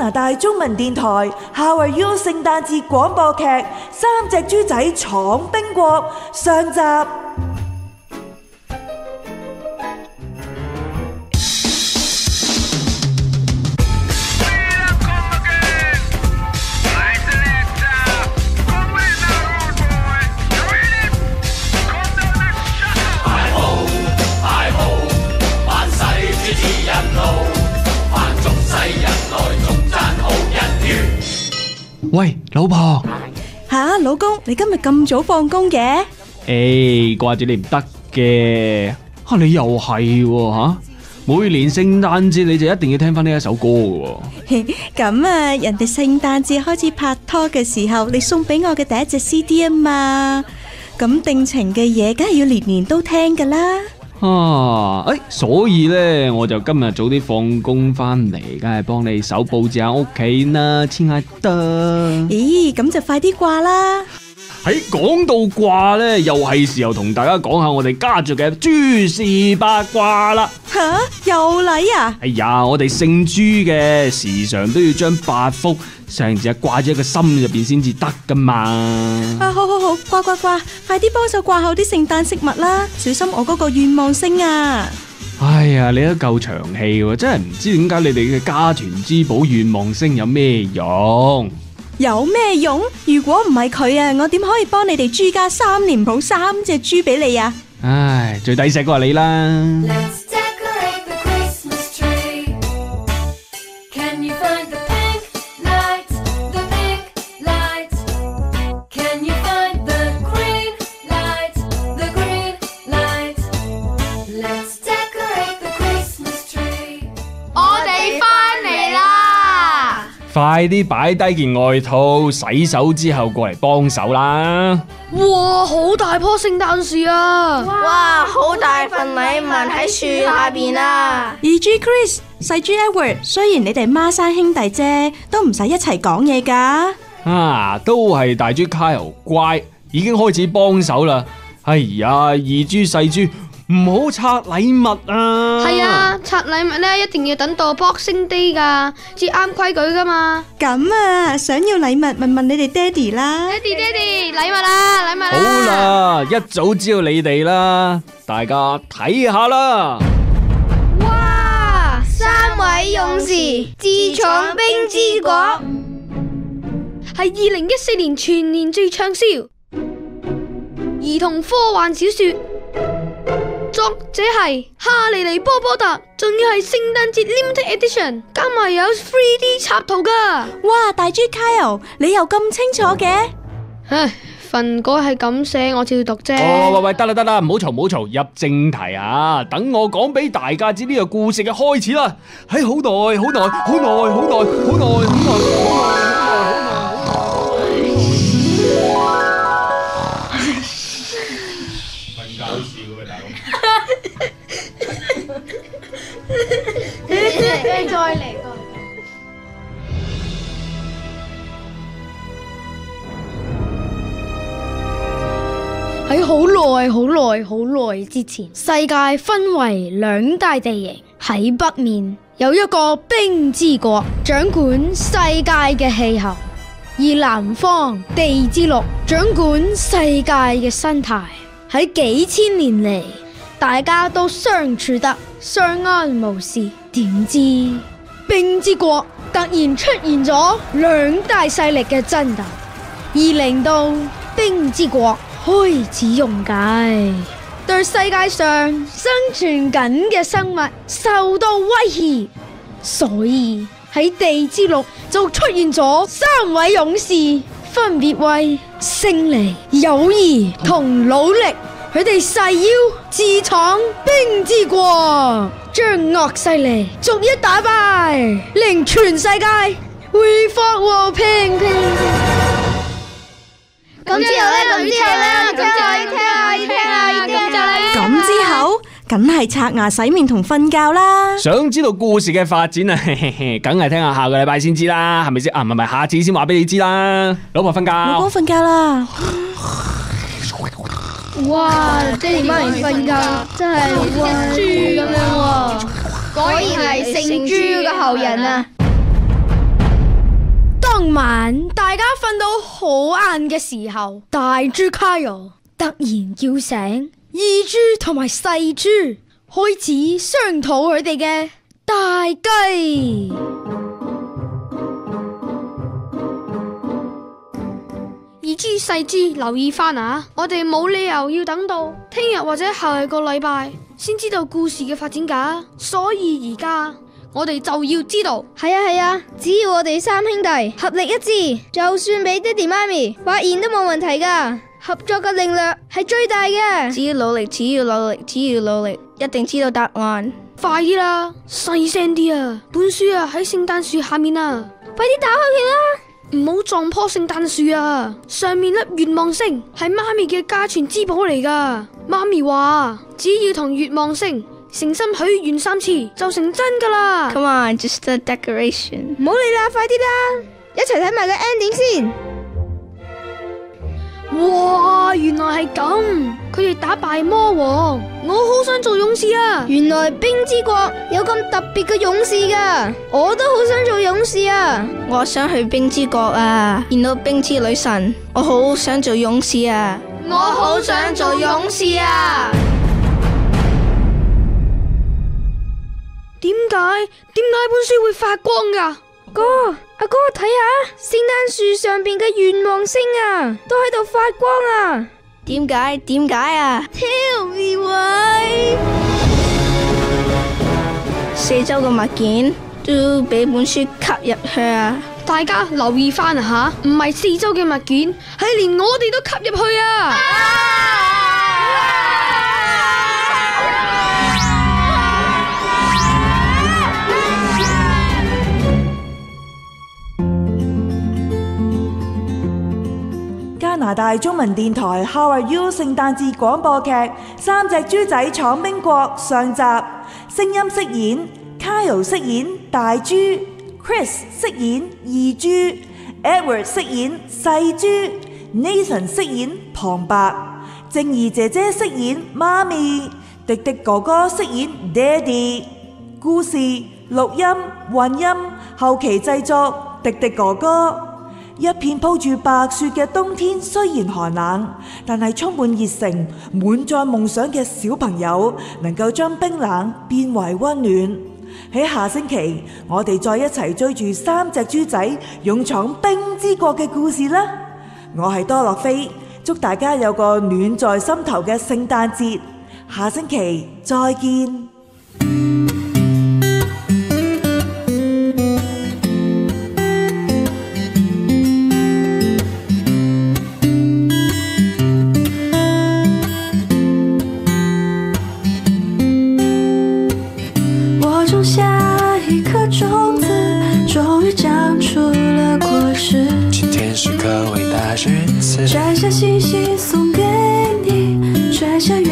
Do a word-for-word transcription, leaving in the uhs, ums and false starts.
拿大中文電台 How Are You 聖誕節廣播劇《三隻豬仔闖冰國》上集。 喂，老婆。 吓，老公，你今日咁早放工嘅？ 誒，掛住你唔得嘅。吓，你又係喎吓，每年聖誕節你就一定要聽翻呢一首歌嘅。 咁啊，人哋聖誕節開始拍拖嘅時候，你送俾我嘅第一隻 C D 啊嘛，咁定情嘅嘢，梗係要年年都聽噶啦。 啊，誒，所以咧，我就今日早啲放工翻嚟，梗係幫你手佈置下屋企啦，親愛的。 咦，咁就快啲掛啦！ 喺講到掛咧，又係時候同大家講下我哋家族嘅諸事八卦啦。 吓，又嚟啊！ 哎呀，我哋姓朱嘅，時常都要將八福成日掛住喺個心入邊先至得噶嘛。 啊，好好好，掛掛掛，快啲幫手掛好啲聖誕飾物啦，小心我嗰個願望星啊！ 哎呀，你都夠長氣喎，真係唔知點解你哋嘅家傳之寶願望星有咩用？ 有咩用？如果唔係佢啊，我點可以幫你哋朱家三年抱三隻豬俾你啊？ 唉，最抵錫嗰係你啦。快啲擺低件外套，洗手之後過嚟幫手啦！ 哇，好大棵聖誕樹啊！ 哇，好大份禮物喺樹下邊啊！ 二豬 Chris、細豬 Edward，雖然你哋孖生兄弟啫，都唔使一齊講嘢噶。 啊，都係大豬 Kyle 乖，已經開始幫手啦。哎呀，二豬細豬，唔好拆禮物啊！ 係啊，拆禮物咧一定要等到 Boxing Day 噶，至啱規矩噶嘛。 咁啊，想要禮物問問你哋爹哋啦。 爹哋爹哋，禮物啦，禮物啦。 好啦，一早知道你哋啦，大家睇下啦。 哇，三位勇士自闖冰之國， 係二零一四年全年最暢銷兒童科幻小說。作者係哈利尼波波特，仲要係聖誕節 Limited Edition， 加埋有 三 D 插圖噶。 哇，大豬 Kyle，你又咁清楚嘅？ 唉，份稿係咁寫，我照讀啫。 哦，喂喂，得啦得啦，唔好嘈唔好嘈，入正題啊！等我講俾大家知呢個故事嘅開始啦。喺好耐好耐好耐好耐好耐好耐好耐好耐。 你再嚟過。 喺好耐好耐好耐之前，世界分為兩大地形，喺北面有一個冰之國，掌管世界嘅氣候；而南方地之綠掌管世界嘅生態。喺幾千年嚟，大家都相處得相安無事。點知冰之國突然出現咗兩大勢力嘅爭鬥，而令到冰之國開始溶解，對世界上生存緊嘅生物受到威脅，所以喺地之綠就出現咗三位勇士，分別為勝利、友誼同努力。佢哋誓要自闖冰之國，將惡勢力逐一打敗，令全世界恢復和平。 咁之後咧，咁之後咧，咁之後要聽啊，要聽啊，要聽啊！ 咁之後，梗係刷牙、洗面同瞓覺啦。 想知道故事嘅發展啊，梗係聽下下個禮拜先知啦，係咪先？啊，唔係唔係，下次先話俾你知啦。老婆瞓覺， 老公瞓覺啦。 哇，爹哋媽咪瞓覺真係好似豬咁樣喎， 果然係姓豬嘅後人啊！ 當晚大家瞓到好晏嘅時候，大豬卡友突然叫醒二豬同埋細豬，開始商討佢哋嘅大計。二豬細豬留意翻啊！我哋冇理由要等到聽日或者下個禮拜先知道故事嘅發展噶，所以而家我哋就要知道。 係啊係啊，只要我哋三兄弟合力一致，就算俾爹哋媽咪發現都冇問題噶。合作嘅力量係最大嘅。只要努力，只要努力，只要努力，一定知道答案。 快啲啦，細聲啲啊！本書啊喺聖誕樹下面啊， 快啲打開佢啦！ 唔好撞棵聖誕樹啊！上面粒願望星係媽咪嘅家傳之寶嚟噶。媽咪話只要同願望星誠心許願三次就成真噶啦。 Come on, just a decoration。 唔好理啦，快啲啦，一齊睇埋個 ending 先。 哇，原來係咁，佢哋打敗魔王，我好想做勇士啊！ 原來冰之國有咁特別嘅勇士噶，我都好想做勇士啊！我想去冰之國啊，見到冰之女神，我好想做勇士啊！我好想做勇士啊！ 點解？點解本書會發光噶？ 哥，阿哥睇下，聖誕樹上邊嘅願望星啊，都喺度發光啊！點解？點解啊 ？Tell me why？ 四周嘅物件都俾本書吸入去啊！ 大家留意翻啊吓，唔係四周嘅物件，係連我哋都吸入去啊！啊加拿大中文電台 How Are You 聖誕節廣播劇《三隻豬仔闖冰國》上集，聲音飾演 Kyle 飾演大豬， Chris 飾演二豬， Edward 飾演細豬， Nathan 飾演旁白，正義姐姐飾演媽咪，迪迪哥哥飾演爹哋。故事、錄音、混音、後期製作，迪迪哥哥。一片鋪住白雪嘅冬天，雖然寒冷，但係充滿熱誠、滿載夢想嘅小朋友，能夠將冰冷變為溫暖。喺下星期，我哋再一齊追住三隻豬仔勇闖冰之國嘅故事啦！我係多樂菲，祝大家有個暖在心頭嘅聖誕節。下星期再見。 摘下星星送给你，摘下